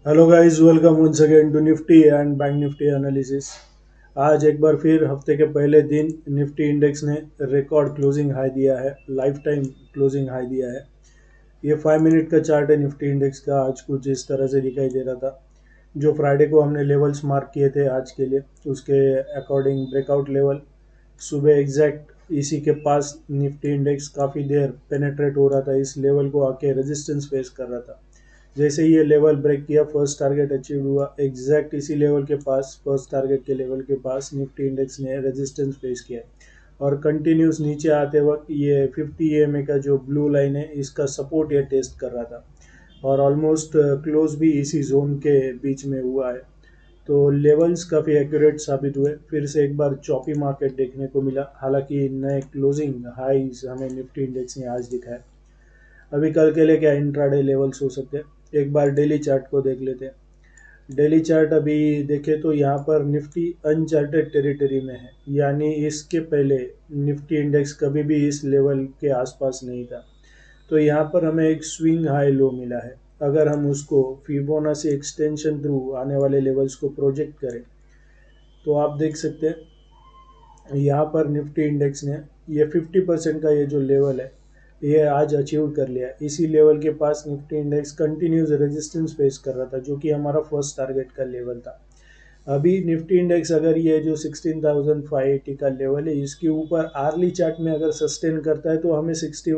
Hello guys, welcome once again to Nifty and Bank Nifty analysis. आज एक बार फिर हफ्ते के पहले दिन निफ्टी इंडेक्स ने रिकॉर्ड क्लोजिंग हाई दिया है, लाइफ टाइम क्लोजिंग हाई दिया है। ये 5 मिनट का चार्ट है निफ्टी इंडेक्स का। आज कुछ इस तरह से दिखाई दे रहा था। जो फ्राइडे को हमने लेवल्स मार्क किए थे आज के लिए, उसके अकॉर्डिंग ब्रेकआउट लेवल सुबह एग्जैक्ट इसी के पास निफ्टी इंडेक्स काफ़ी देर पेनेट्रेट हो रहा था। इस लेवल को आके रेजिस्टेंस फेस कर रहा था। जैसे ही ये लेवल ब्रेक किया, फर्स्ट टारगेट अचीव हुआ एग्जैक्ट इसी लेवल के पास, फर्स्ट टारगेट के लेवल के पास निफ्टी इंडेक्स ने रेजिस्टेंस फेस किया और कंटिन्यूस नीचे आते वक्त ये 50 EMA का जो ब्लू लाइन है, इसका सपोर्ट ये टेस्ट कर रहा था और ऑलमोस्ट क्लोज भी इसी जोन के बीच में हुआ है। तो लेवल्स काफ़ी एक्यूरेट साबित हुए। फिर से एक बार चॉपी मार्केट देखने को मिला, हालांकि नए क्लोजिंग हाईज हमें निफ्टी इंडेक्स ने आज दिखाए। अभी कल के लिए क्या इंट्राडे लेवल्स हो सकते हैं, एक बार डेली चार्ट को देख लेते हैं। डेली चार्ट अभी देखें तो यहाँ पर निफ्टी अनचार्टेड टेरिटरी में है, यानी इसके पहले निफ्टी इंडेक्स कभी भी इस लेवल के आसपास नहीं था। तो यहाँ पर हमें एक स्विंग हाई लो मिला है। अगर हम उसको फिबोनाची एक्सटेंशन थ्रू आने वाले लेवल्स को प्रोजेक्ट करें तो आप देख सकते हैं यहाँ पर निफ्टी इंडेक्स ने ये 50% का ये जो लेवल है, ये आज अचीव कर लिया। इसी लेवल के पास Nifty index continuous resistance face कर रहा था, जो कि हमारा फर्स्ट टारगेट का लेवल था। अभी निफ्टी इंडेक्स अगर ये जो 16,580 का लेवल है, इसके ऊपर आर्ली चार्ट में अगर सस्टेन करता है तो हमें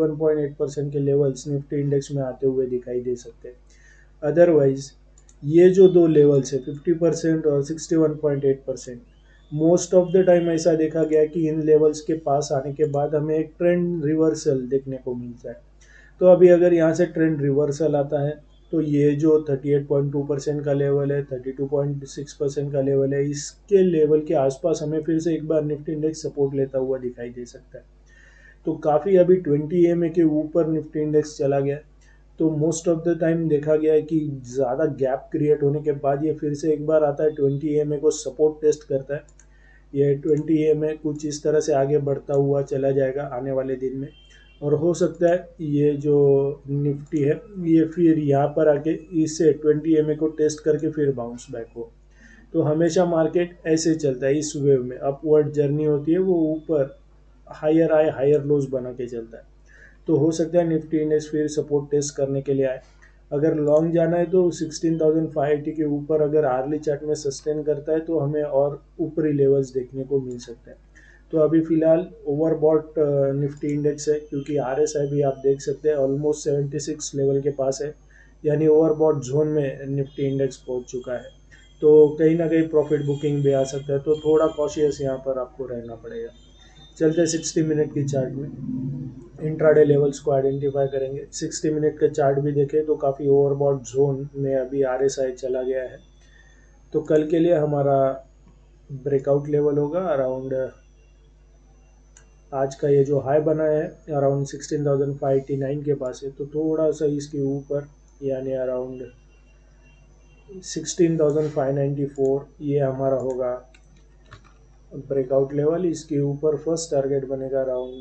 61.8% के लेवल्स निफ्टी इंडेक्स में आते हुए दिखाई दे सकते हैं। अदरवाइज ये जो दो लेवल्स है, 50% और 61.8%, मोस्ट ऑफ द टाइम ऐसा देखा गया है कि इन लेवल्स के पास आने के बाद हमें एक ट्रेंड रिवर्सल देखने को मिलता है। तो अभी अगर यहाँ से ट्रेंड रिवर्सल आता है तो ये जो 38.2% का लेवल है, 32.6% का लेवल है, इसके लेवल के आसपास हमें फिर से एक बार निफ्टी इंडेक्स सपोर्ट लेता हुआ दिखाई दे सकता है। तो काफ़ी अभी 20 EMA के ऊपर निफ्टी इंडेक्स चला गया। तो मोस्ट ऑफ द टाइम देखा गया है कि ज़्यादा गैप क्रिएट होने के बाद ये फिर से एक बार आता है, 20 EMA को सपोर्ट टेस्ट करता है। ये 20 EMA कुछ इस तरह से आगे बढ़ता हुआ चला जाएगा आने वाले दिन में। और हो सकता है ये जो निफ्टी है, ये फिर यहाँ पर आके इससे 20 EMA को टेस्ट करके फिर बाउंस बैक हो। तो हमेशा मार्केट ऐसे चलता है, इस वेव में अपवर्ड जर्नी होती है, वो ऊपर हायर आए हायर लोज बना के चलता है। तो हो सकता है निफ्टी इंडेक्स फिर सपोर्ट टेस्ट करने के लिए आए। अगर लॉन्ग जाना है तो 16,580 के ऊपर अगर आर्ली चार्ट में सस्टेन करता है तो हमें और ऊपरी लेवल्स देखने को मिल सकते हैं। तो अभी फिलहाल ओवरबॉट निफ्टी इंडेक्स है, क्योंकि RSI भी आप देख सकते हैं ऑलमोस्ट 76 लेवल के पास है, यानी ओवरबॉट जोन में निफ्टी इंडेक्स पहुंच चुका है। तो कहीं ना कहीं प्रॉफिट बुकिंग भी आ सकता है, तो थोड़ा कॉशियस यहाँ पर आपको रहना पड़ेगा। चलते 60 मिनट की चार्ट में इंट्राडे लेवल्स को आइडेंटिफाई करेंगे। 60 मिनट का चार्ट भी देखें तो काफ़ी ओवरबॉट जोन में अभी RSI चला गया है। तो कल के लिए हमारा ब्रेकआउट लेवल होगा अराउंड, आज का ये जो हाई बना है अराउंड 16,589 के पास है, तो थोड़ा सा इसके ऊपर यानी अराउंड 16,594 ये हमारा होगा ब्रेकआउट लेवल। इसके ऊपर फर्स्ट टारगेट बनेगा अराउंड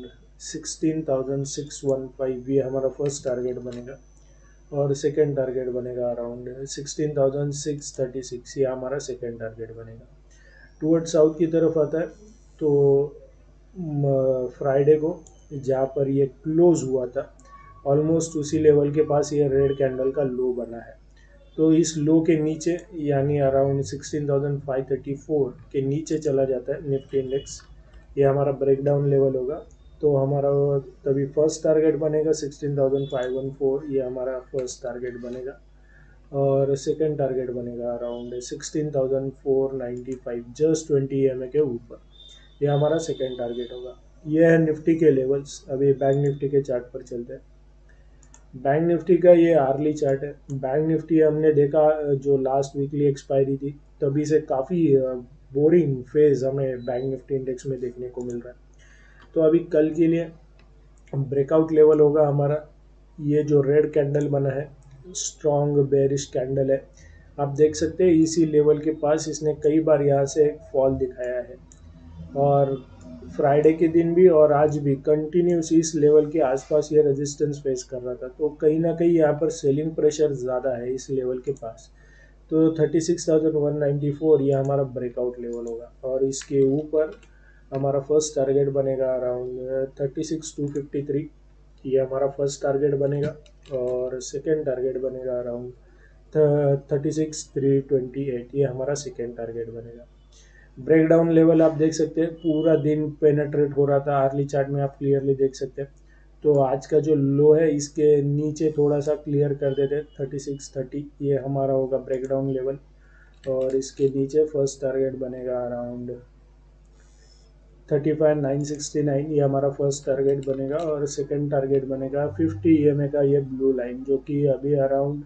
16,615, ये हमारा फर्स्ट टारगेट बनेगा। और सेकेंड टारगेट बनेगा अराउंड 16,636, ये हमारा सेकेंड टारगेट बनेगा। टूवर्ड साउथ की तरफ आता है तो फ्राइडे को जहाँ पर ये क्लोज हुआ था, ऑलमोस्ट उसी लेवल के पास ये रेड कैंडल का लो बना है। तो इस लो के नीचे यानी अराउंड 16,534 के नीचे चला जाता है निफ्टी इंडेक्स, ये हमारा ब्रेकडाउन लेवल होगा। तो हमारा तभी फर्स्ट टारगेट बनेगा 16,514, ये हमारा फर्स्ट टारगेट बनेगा। और सेकेंड टारगेट बनेगा अराउंड 16,495, जस्ट 20 EMA के ऊपर, ये हमारा सेकेंड टारगेट होगा। ये है निफ्टी के लेवल्स। अभी बैंक निफ्टी के चार्ट पर चलते हैं। बैंक निफ्टी का ये आर्ली चार्ट है। बैंक निफ्टी हमने देखा जो लास्ट वीकली एक्सपायरी थी, तभी से काफ़ी बोरिंग फेज हमें बैंक निफ्टी इंडेक्स में देखने को मिल रहा है। तो अभी कल के लिए ब्रेकआउट लेवल होगा हमारा ये जो रेड कैंडल बना है, स्ट्रॉन्ग बेरिश कैंडल है। आप देख सकते हैं इसी लेवल के पास इसने कई बार यहाँ से एक फॉल दिखाया है, और फ्राइडे के दिन भी और आज भी कंटिन्यूस इस लेवल के आसपास ये रेजिस्टेंस फेस कर रहा था। तो कहीं ना कहीं यहाँ पर सेलिंग प्रेशर ज़्यादा है इस लेवल के पास। तो 36,194 ये हमारा ब्रेकआउट लेवल होगा, और इसके ऊपर हमारा फर्स्ट टारगेट बनेगा अराउंड 36,253, ये हमारा फर्स्ट टारगेट बनेगा। और सेकेंड टारगेट बनेगा अराउंड 36,328, ये हमारा सेकेंड टारगेट बनेगा। ब्रेकडाउन लेवल आप देख सकते हैं पूरा दिन पेनेट्रेट हो रहा था, अर्ली चार्ट में आप क्लियरली देख सकते हैं। तो आज का जो लो है इसके नीचे थोड़ा सा क्लियर कर देते 3630, ये हमारा होगा ब्रेकडाउन लेवल। और इसके नीचे फर्स्ट टारगेट बनेगा अराउंड 35,969, ये हमारा फर्स्ट टारगेट बनेगा। और सेकंड टारगेट बनेगा 50 EMA का ये ब्लू लाइन, जो कि अभी अराउंड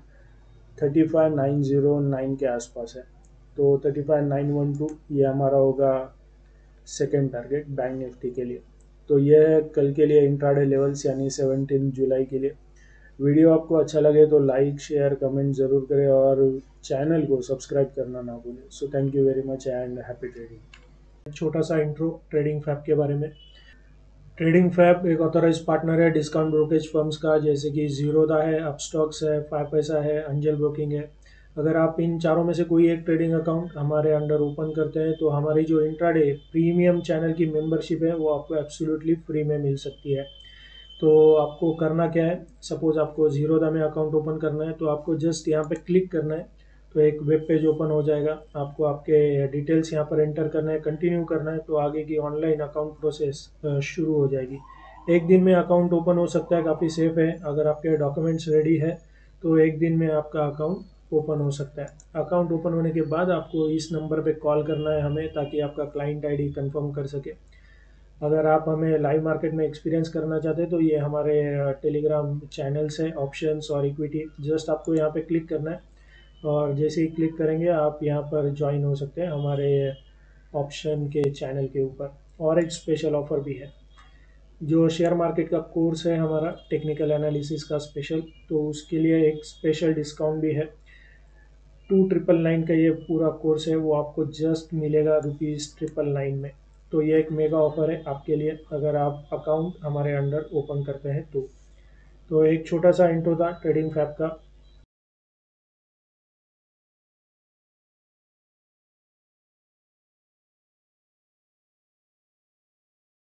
35,909 के आसपास है। तो 35,912 ये हमारा होगा सेकेंड टारगेट बैंक निफ्टी के लिए। तो यह है कल के लिए इंट्राडे लेवल्स, यानी 17 जुलाई के लिए। वीडियो आपको अच्छा लगे तो लाइक शेयर कमेंट ज़रूर करें, और चैनल को सब्सक्राइब करना ना भूलें। So thank you very much and happy trading. छोटा सा इंट्रो ट्रेडिंग फैब के बारे में। ट्रेडिंग फैब एक ऑथराइज पार्टनर है डिस्काउंट ब्रोकेज फर्म्स का, जैसे कि जीरोदा है, अपस्टॉक्स है, 5पैसा है, अंजल ब्रोकिंग है। अगर आप इन चारों में से कोई एक ट्रेडिंग अकाउंट हमारे अंडर ओपन करते हैं तो हमारी जो इंट्राडे प्रीमियम चैनल की मेंबरशिप है वो आपको एब्सोल्युटली फ्री में मिल सकती है। तो आपको करना क्या है, सपोज आपको जीरोदा में अकाउंट ओपन करना है तो आपको जस्ट यहाँ पे क्लिक करना है, तो एक वेब पेज ओपन हो जाएगा। आपको आपके डिटेल्स यहाँ पर एंटर करना है, कंटिन्यू करना है, तो आगे की ऑनलाइन अकाउंट प्रोसेस शुरू हो जाएगी। एक दिन में अकाउंट ओपन हो सकता है, काफ़ी सेफ है। अगर आपके डॉक्यूमेंट्स रेडी है तो एक दिन में आपका अकाउंट ओपन हो सकता है। अकाउंट ओपन होने के बाद आपको इस नंबर पे कॉल करना है हमें, ताकि आपका क्लाइंट आईडी कंफर्म कर सके। अगर आप हमें लाइव मार्केट में एक्सपीरियंस करना चाहते हैं तो ये हमारे टेलीग्राम चैनल्स हैं, ऑप्शंस और इक्विटी, जस्ट आपको यहाँ पे क्लिक करना है, और जैसे ही क्लिक करेंगे आप यहाँ पर ज्वाइन हो सकते हैं हमारे ऑप्शन के चैनल के ऊपर। और एक स्पेशल ऑफर भी है, जो शेयर मार्केट का कोर्स है हमारा टेक्निकल एनालिसिस का स्पेशल, तो उसके लिए एक स्पेशल डिस्काउंट भी है। 2,999 का ये पूरा कोर्स है, वो आपको जस्ट मिलेगा ₹999 में। तो ये एक मेगा ऑफर है आपके लिए, अगर आप अकाउंट हमारे अंडर ओपन करते हैं तो एक छोटा सा इंट्रो था ट्रेडिंग फैब का।